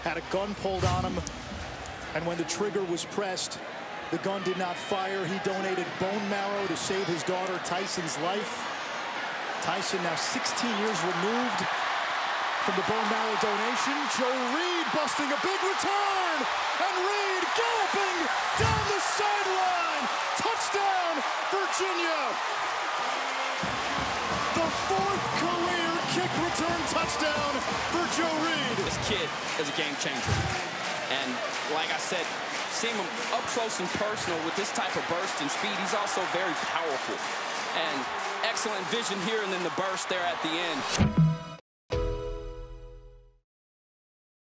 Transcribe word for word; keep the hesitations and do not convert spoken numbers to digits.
had a gun pulled on him, and when the trigger was pressed, the gun did not fire. He donated bone marrow to save his daughter Tyson's life. Tyson now sixteen years removed from the bone marrow donation. Joe Reed busting a big return, and Reed galloping down the sideline. Touchdown, Virginia. The fourth career kick return touchdown for Joe Reed. This kid is a game changer. And like I said, seeing him up close and personal with this type of burst and speed, he's also very powerful. And excellent vision here and then the burst there at the end.